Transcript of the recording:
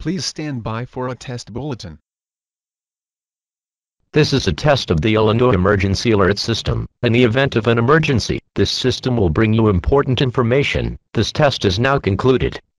Please stand by for a test bulletin. This is a test of the Illinois Emergency Alert System. In the event of an emergency, this system will bring you important information. This test is now concluded.